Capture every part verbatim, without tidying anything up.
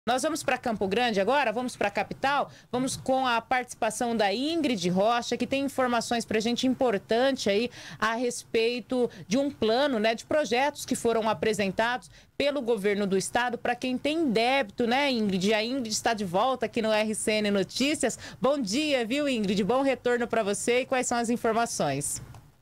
Nós vamos para Campo Grande agora, vamos para a capital, vamos com a participação da Ingrid Rocha, que tem informações para a gente importante aí a respeito de um plano, né, de projetos que foram apresentados pelo governo do estado para quem tem débito, né, Ingrid? A Ingrid está de volta aqui no R C N Notícias. Bom dia, viu, Ingrid? Bom retorno para você e quais são as informações?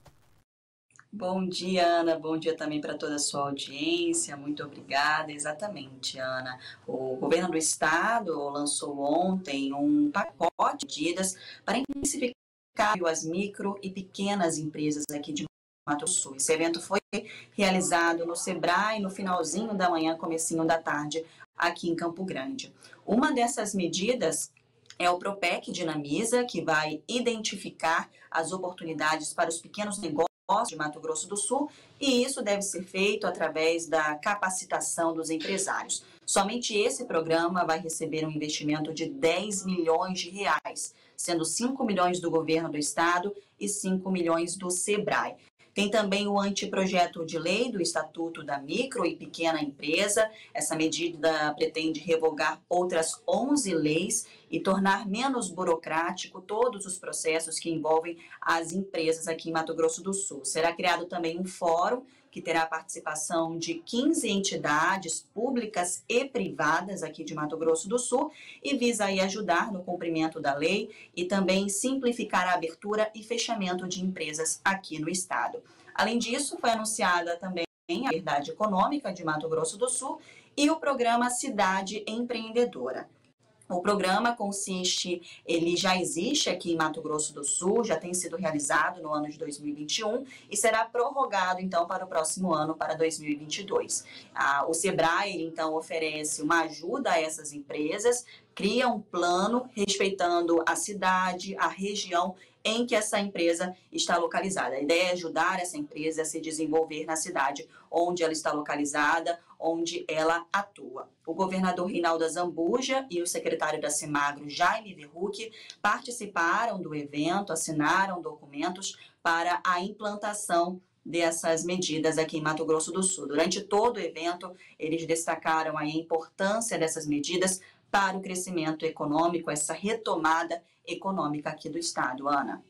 Bom dia, Ana. Bom dia também para toda a sua audiência. Muito obrigada. Exatamente, Ana. O governo do estado lançou ontem um pacote de medidas para intensificar as micro e pequenas empresas aqui de Mato Grosso do Sul. Esse evento foi realizado no Sebrae no finalzinho da manhã, comecinho da tarde, aqui em Campo Grande. Uma dessas medidas é o Propec Dinamiza, que vai identificar as oportunidades para os pequenos negócios de Mato Grosso do Sul, e isso deve ser feito através da capacitação dos empresários. Somente esse programa vai receber um investimento de dez milhões de reais, sendo cinco milhões do governo do estado e cinco milhões do Sebrae. Tem também o anteprojeto de lei do Estatuto da Micro e Pequena Empresa. Essa medida pretende revogar outras onze leis e tornar menos burocrático todos os processos que envolvem as empresas aqui em Mato Grosso do Sul. Será criado também um fórum que terá a participação de quinze entidades públicas e privadas aqui de Mato Grosso do Sul e visa aí ajudar no cumprimento da lei e também simplificar a abertura e fechamento de empresas aqui no estado. Além disso, foi anunciada também a Verdade Econômica de Mato Grosso do Sul e o programa Cidade Empreendedora. O programa consiste, ele já existe aqui em Mato Grosso do Sul, já tem sido realizado no ano de dois mil e vinte e um e será prorrogado, então, para o próximo ano, para dois mil e vinte e dois. Ah, o Sebrae, então, oferece uma ajuda a essas empresas, cria um plano respeitando a cidade, a região em que essa empresa está localizada. A ideia é ajudar essa empresa a se desenvolver na cidade onde ela está localizada, onde ela atua. O governador Reinaldo Azambuja e o secretário da Cimagro, Jaime Verruc, participaram do evento, assinaram documentos para a implantação dessas medidas aqui em Mato Grosso do Sul. Durante todo o evento, eles destacaram a importância dessas medidas para o crescimento econômico, essa retomada econômica aqui do estado. Ana.